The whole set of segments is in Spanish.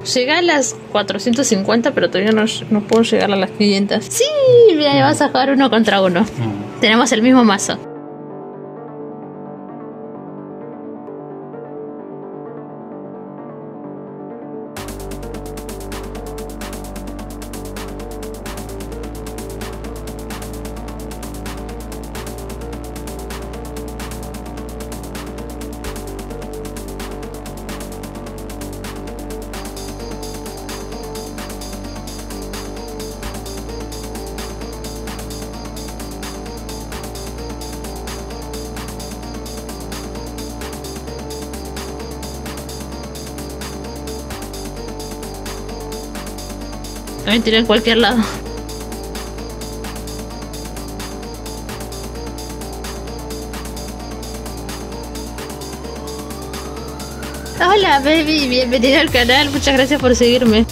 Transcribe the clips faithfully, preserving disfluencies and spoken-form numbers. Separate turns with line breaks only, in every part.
Llegué a las cuatrocientos cincuenta, pero todavía no, no puedo llegar a las quinientas. Sí, mira, vas a jugar uno contra uno. Mm. Tenemos el mismo mazo. Me tiré en cualquier lado. Hola baby, bienvenido al canal, muchas gracias por seguirme.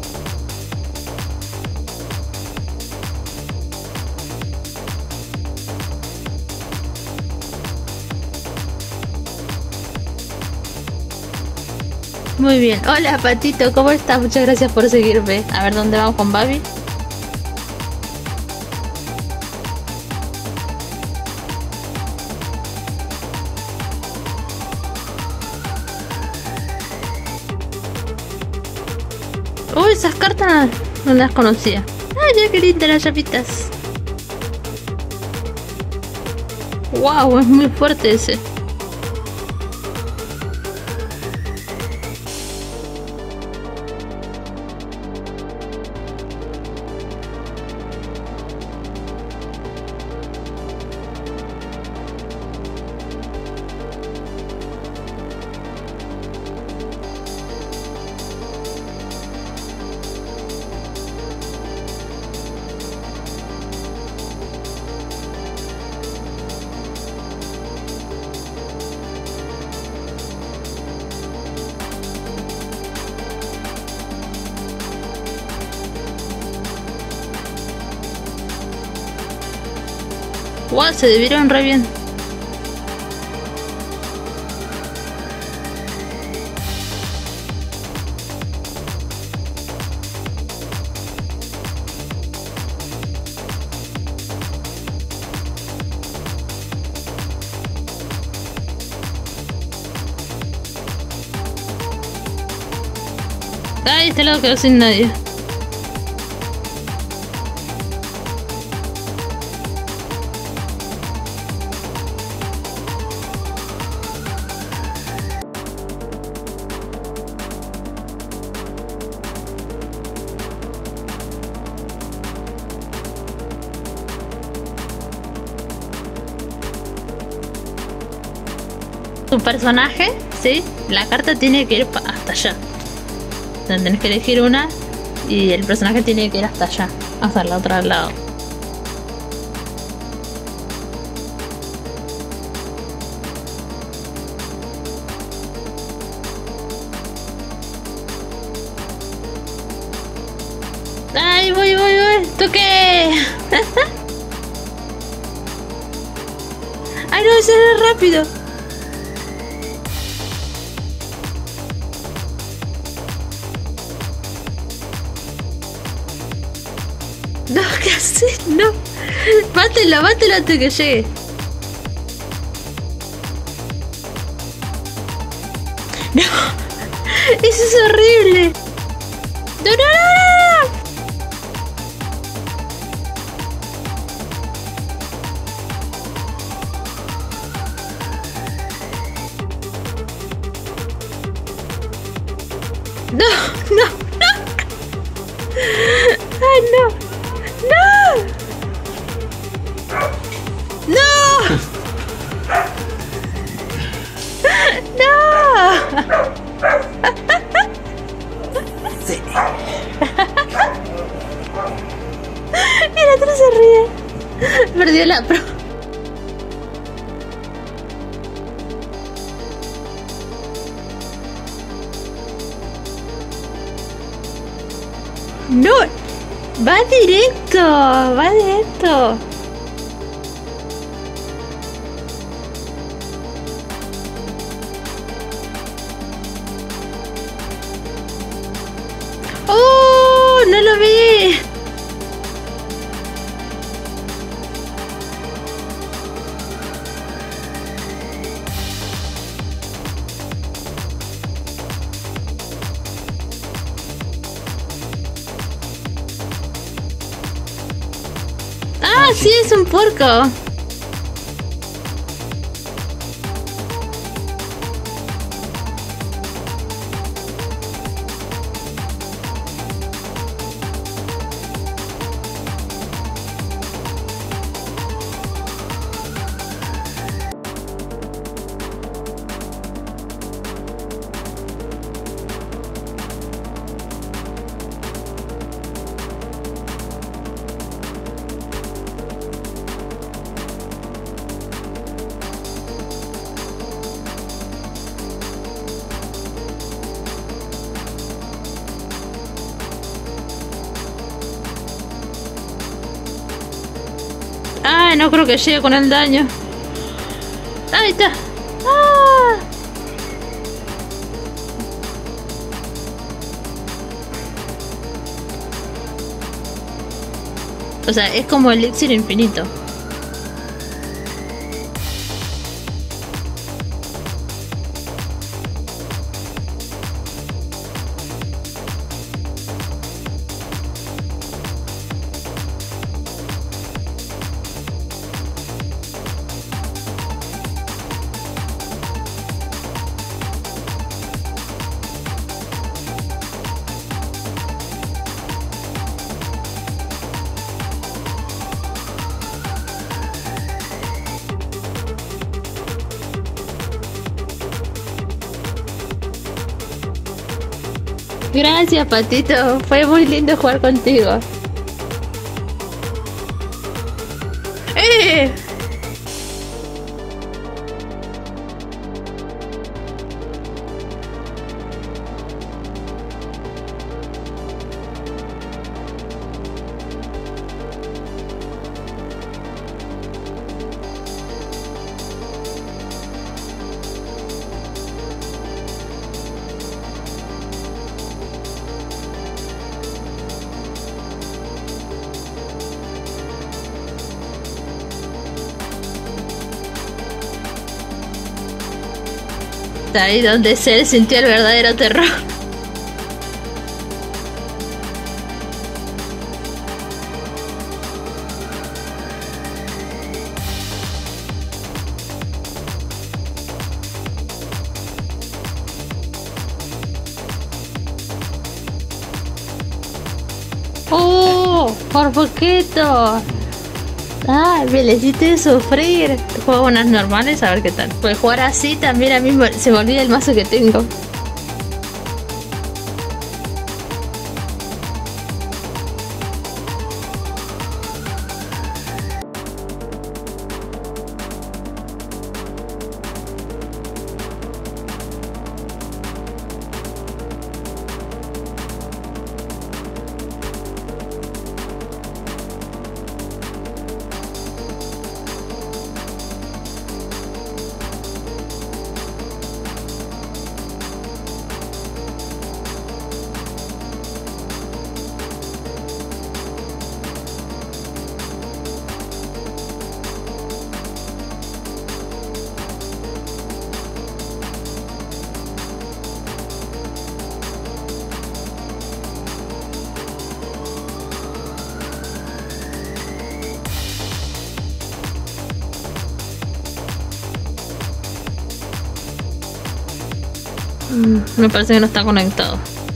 Muy bien, hola Patito, ¿cómo estás? Muchas gracias por seguirme. A ver, ¿dónde vamos con Babi? Uy, esas cartas no las conocía. Ay, mira qué lindas las llapitas. Wow, es muy fuerte ese. Wow, se debieron re bien. Ay, este lado quedó sin nadie. Tu personaje, sí, la carta tiene que ir hasta allá. O sea, tenés que elegir una y el personaje tiene que ir hasta allá, hasta el otro lado. ¡Ay, voy, voy, voy! ¿Tú qué? ¡Ay, no, ese era rápido! No, ¿qué haces? No. Mátelo, mátelo antes que llegue. No. Eso es horrible. No, no, no, no. No, no, no. Ay, no. ¡No! ¡No! ¡No! Sí. Mira, otro se ríe. Perdió la pro. No. Va directo, va directo. ¡Oh! ¡No lo vi! ¡Ah, sí, es un puerco! Ay, no creo que llegue con el daño. Ahí está. ¡Ah! O sea, es como el elixir infinito. Gracias, Patito. Fue muy lindo jugar contigo. ¡Eh! Ahí donde Cell sintió el verdadero terror. ¡Oh! ¡Por poquito! ¡Ah! Me le hiciste sufrir. Juego unas normales a ver qué tal. Pues jugar así también a mí se me olvida el mazo que tengo. Mm, me parece que no está conectado.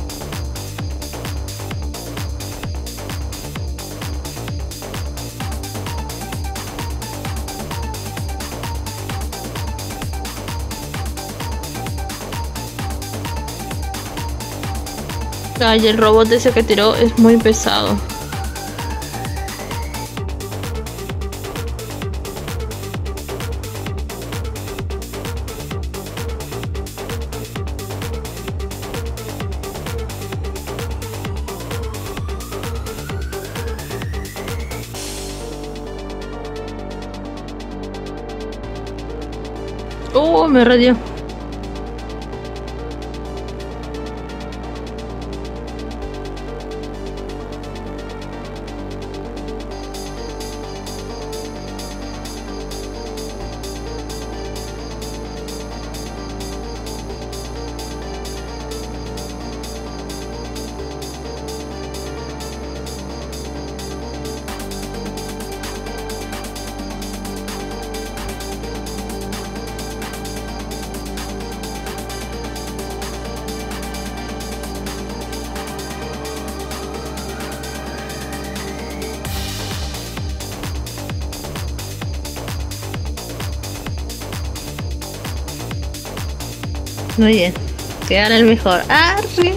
Ay, el robot ese que tiró es muy pesado. Oh, me radió. Muy bien. Que gane el mejor. ¡Arre!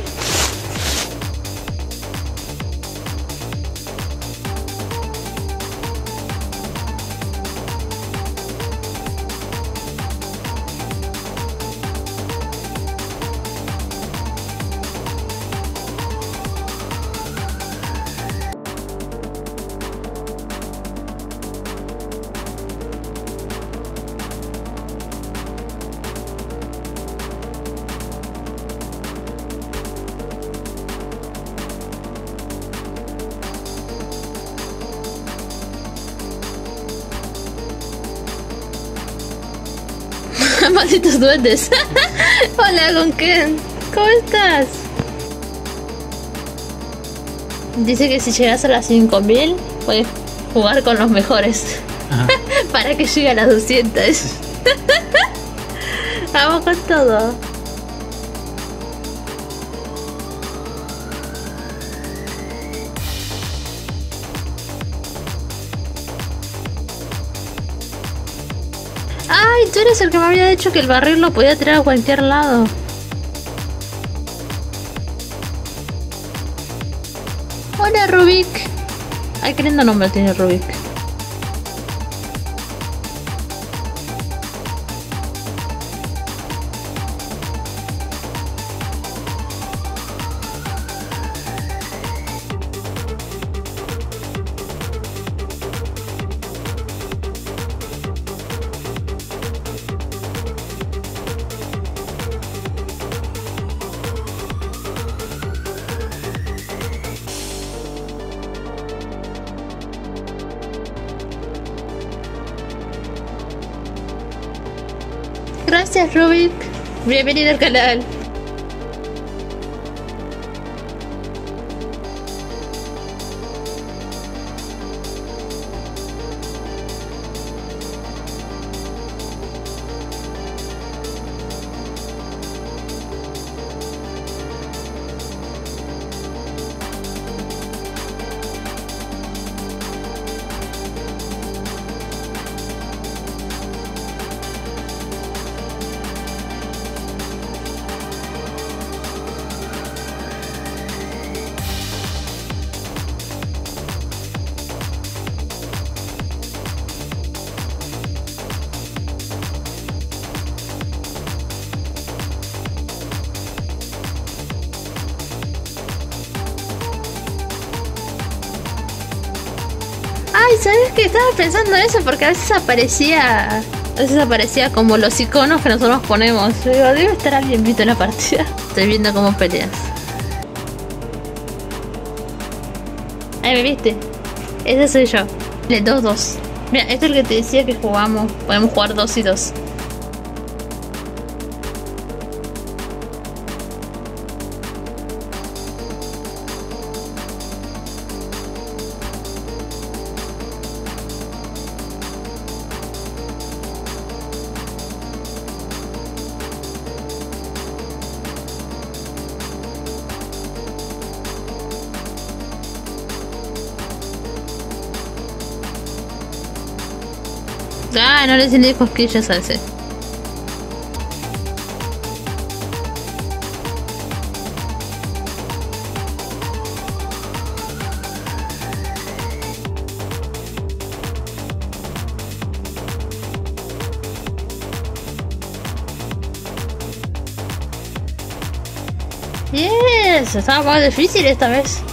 Malditos duendes. Hola, ¿con qué? ¿Cómo estás? Dice que si llegas a las cinco mil puedes jugar con los mejores. Para que llegue a las doscientas. Vamos con todo. Ay, tú eres el que me había dicho que el barril lo podía tirar a cualquier lado. Hola, Rubik. Ay, qué lindo nombre tiene Rubik. Gracias, Rubik. Bienvenido al canal. Ay, ¿sabes qué? Estaba pensando eso porque a veces aparecía... A veces aparecía como los iconos que nosotros ponemos. Yo digo, debe estar alguien visto en la partida. Estoy viendo cómo peleas. Ahí me viste. Ese soy yo. De dos dos. Mira, esto es el que te decía que jugamos. Podemos jugar dos y dos. Ah, no le tiene cosquillas a ese. Yes, estaba más difícil esta vez.